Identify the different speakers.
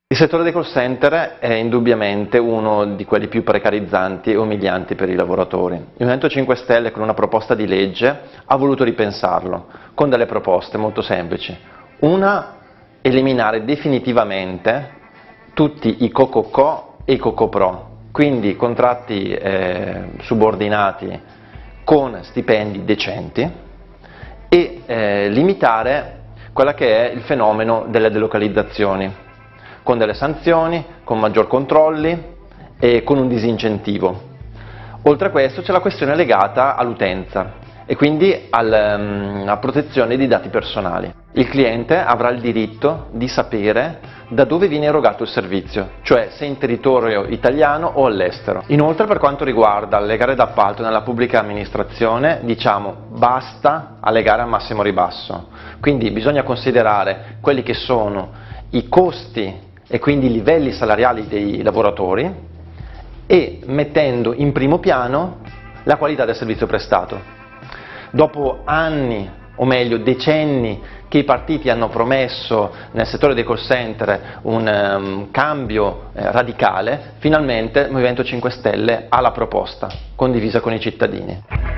Speaker 1: Il settore dei call center è indubbiamente uno di quelli più precarizzanti e umilianti per i lavoratori. Il Movimento 5 Stelle con una proposta di legge ha voluto ripensarlo, con delle proposte molto semplici. Una, eliminare definitivamente tutti i co-co-co e i co-co-pro, quindi contratti subordinati con stipendi decenti, e limitare quella che è il fenomeno delle delocalizzazioni, con delle sanzioni, con maggior controlli e con un disincentivo. Oltre a questo c'è la questione legata all'utenza e quindi alla protezione dei dati personali. Il cliente avrà il diritto di sapere da dove viene erogato il servizio, cioè se in territorio italiano o all'estero. Inoltre, per quanto riguarda le gare d'appalto nella pubblica amministrazione, diciamo basta alle gare a massimo ribasso, quindi bisogna considerare quelli che sono i costi e quindi i livelli salariali dei lavoratori e mettendo in primo piano la qualità del servizio prestato. Dopo anni, o meglio decenni, che i partiti hanno promesso nel settore dei call center un cambio radicale, finalmente il Movimento 5 Stelle ha la proposta condivisa con i cittadini.